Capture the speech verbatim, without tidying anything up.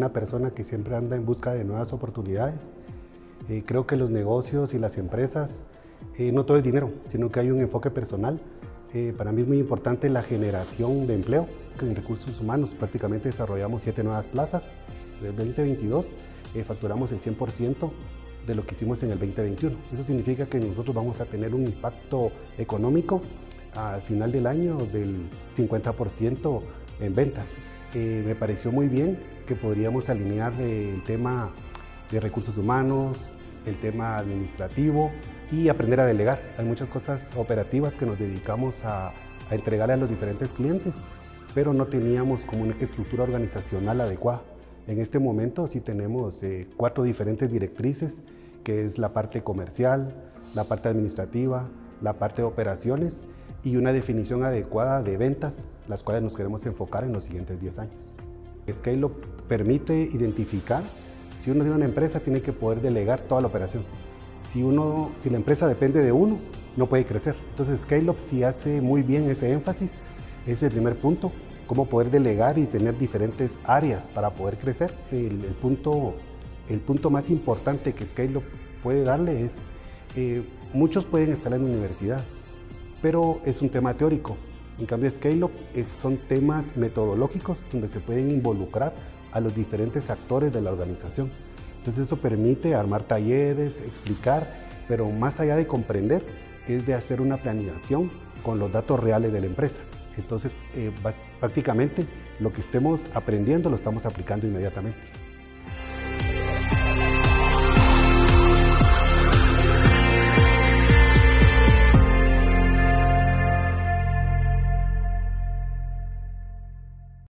una persona que siempre anda en busca de nuevas oportunidades. Eh, creo que los negocios y las empresas, eh, no todo es dinero, sino que hay un enfoque personal. Eh, para mí es muy importante la generación de empleo. En recursos humanos prácticamente desarrollamos siete nuevas plazas. Del veinte veintidós eh, facturamos el cien por ciento de lo que hicimos en el veinte veintiuno. Eso significa que nosotros vamos a tener un impacto económico al final del año del cincuenta por ciento en ventas. Eh, me pareció muy bien que podríamos alinear eh, el tema de recursos humanos, el tema administrativo y aprender a delegar. Hay muchas cosas operativas que nos dedicamos a, a entregarle a los diferentes clientes, pero no teníamos como una estructura organizacional adecuada. En este momento sí tenemos eh, cuatro diferentes directrices, que es la parte comercial, la parte administrativa, la parte de operaciones y una definición adecuada de ventas, las cuales nos queremos enfocar en los siguientes diez años. ScaleUp permite identificar, si uno tiene una empresa, tiene que poder delegar toda la operación. Si, uno, si la empresa depende de uno, no puede crecer. Entonces ScaleUp sí hace muy bien ese énfasis, ese es el primer punto, cómo poder delegar y tener diferentes áreas para poder crecer. El, el, punto, el punto más importante que ScaleUp puede darle es, eh, muchos pueden estar en la universidad, pero es un tema teórico. En cambio, ScaleUp es, son temas metodológicos donde se pueden involucrar a los diferentes actores de la organización. Entonces eso permite armar talleres, explicar, pero más allá de comprender, es de hacer una planeación con los datos reales de la empresa. Entonces, eh, prácticamente lo que estemos aprendiendo lo estamos aplicando inmediatamente.